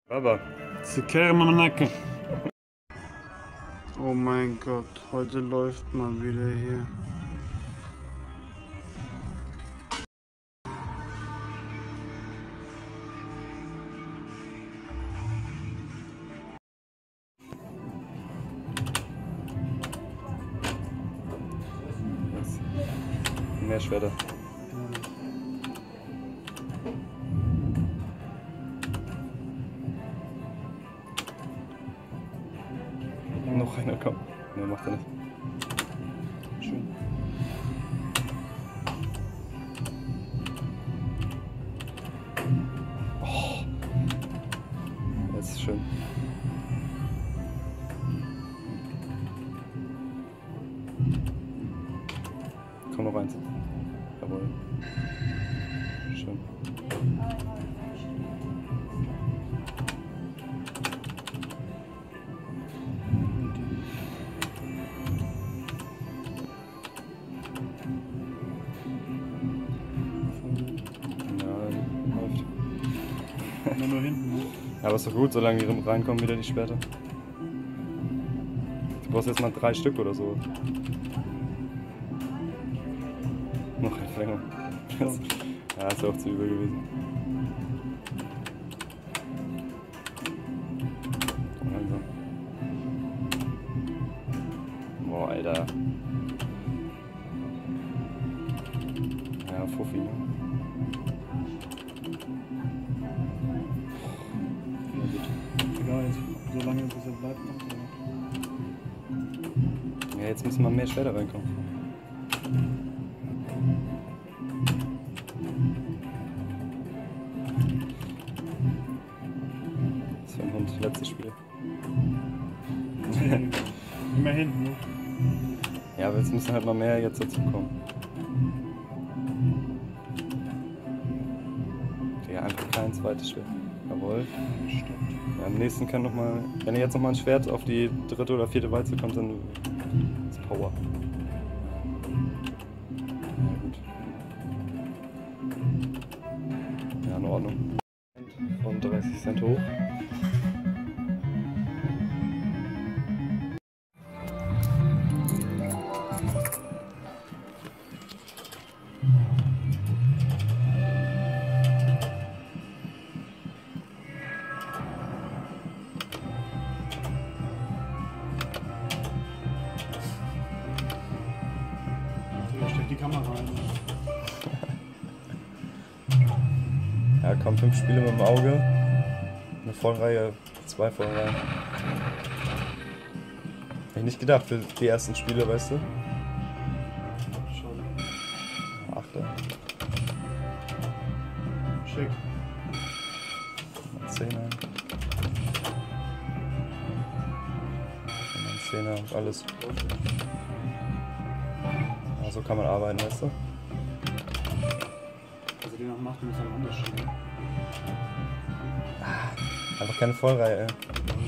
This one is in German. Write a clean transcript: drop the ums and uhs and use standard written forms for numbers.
Aber. Sie kehren am Nacken. Oh mein Gott, heute läuft mal wieder hier. Mehr Schwerter. Noch einer, komm. Ne, macht er nicht. Schön. Oh. Das ist schön. Komm noch eins. Jawohl. Schön. Immer nur hinten, ne? Ja, aber ist doch gut, solange die reinkommen wieder die Schwerter. Du brauchst jetzt mal 3 Stück oder so. Noch eine Verlängerung. Ja, ist auch zu übel gewesen. Langsam. Boah, Alter. Ja, Fuffi, ne? Egal, jetzt so lange bis er bleibt noch. Ja, jetzt müssen mal mehr Schwerter reinkommen. Das war ein Hund, letztes Spiel. Immer hinten, ne? Ja, aber jetzt müssen halt mal mehr jetzt dazu kommen. Ja, einfach kein zweites Schwert. Jawohl. Ja, am nächsten kann noch mal, wenn jetzt noch mal ein Schwert auf die 3. oder 4. Walze kommt, dann ist Power. Ja, gut. Ja, in Ordnung. Von 30 Cent hoch. Da steckt die Kamera ein. Ja, kommen 5 Spiele mit dem Auge. Eine Vollreihe, 2 Vollreihen. Hätte ich nicht gedacht für die ersten Spiele, weißt du? Schon. 8. Schick. 10er. 10er und alles. Ja, so kann man arbeiten, weißt du? Also die nach Macht muss dann anders stehen. Einfach keine Vollreihe, ey.